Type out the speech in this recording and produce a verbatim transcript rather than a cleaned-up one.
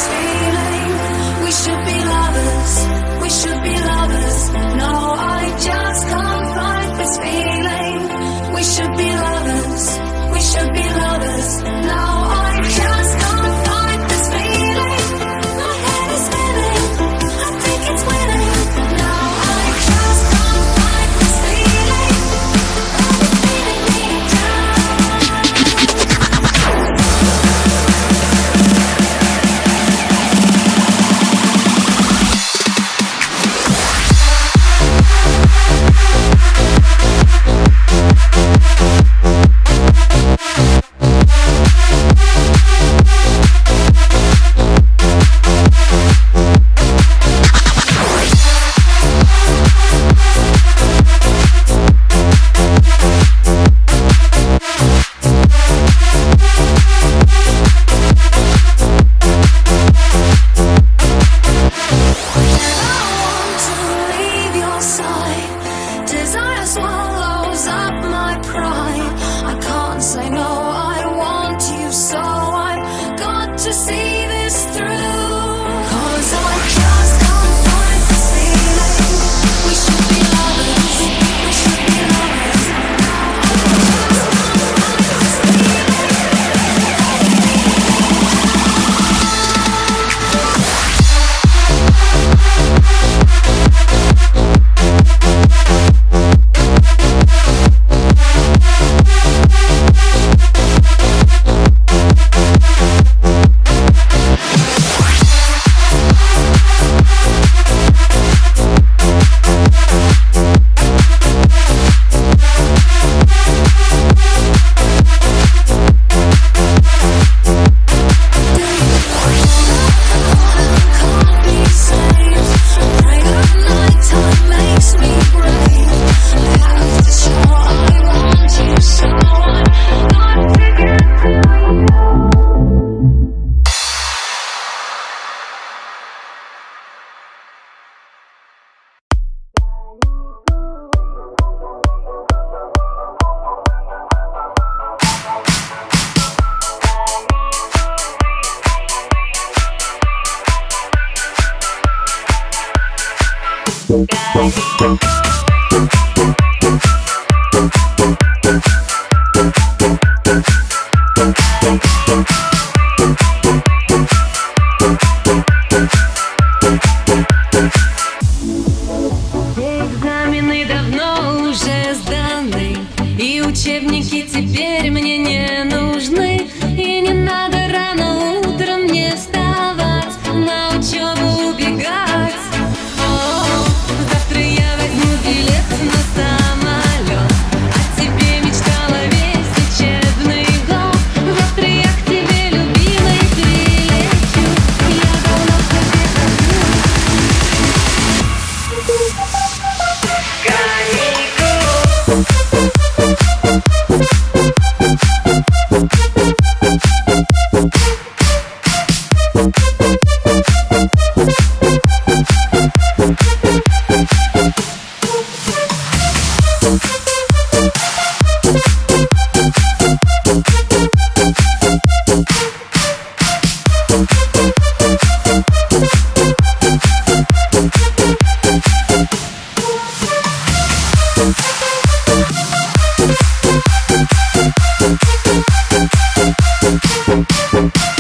this feeling. We should be lovers, we should be lovers. No, I just can't fight this feeling. We should be lovers, we should be lovers. No, I just can't fight this feeling. My head is spinning, I think it's winning. No, I just can't fight this feeling. It's beating me Экзамены давно уже сданы, и учебники теперь мне не нужны. И не надо рано утром мне вставать, на учебу убегать. О, завтра я возьму билет на самолет, о тебе мечтала весь учебный год. Завтра я к тебе, любимый, прилечу, я давно к тебе хочу. We'll be right back.